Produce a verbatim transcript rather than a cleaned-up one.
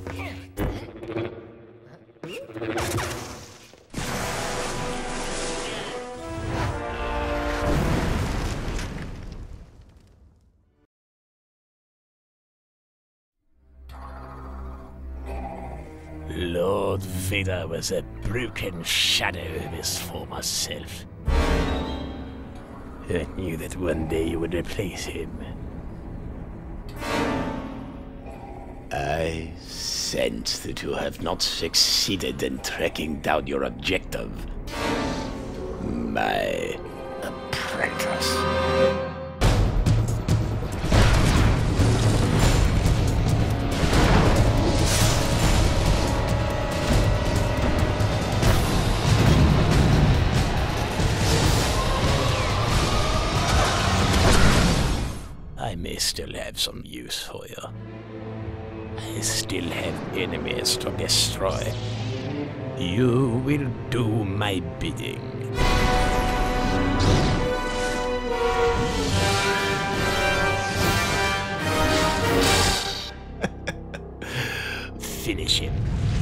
Lord Vader was a broken shadow of his former self. I knew that one day you would replace him. I sense that you have not succeeded in tracking down your objective. My apprentice. I may still have some use for you. I still have enemies to destroy. You will do my bidding. Finish him.